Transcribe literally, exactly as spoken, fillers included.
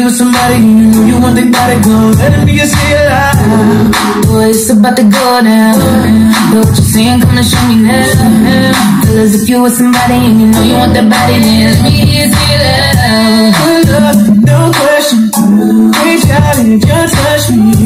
with somebody and you know you want that body go. Let me just say it loud. Boy, it's about to go down. But what you saying, come and show me now. Cause if you with somebody and you know you want that body, then let me hear you say it loud. Good love, no question. Reach out and just touch me.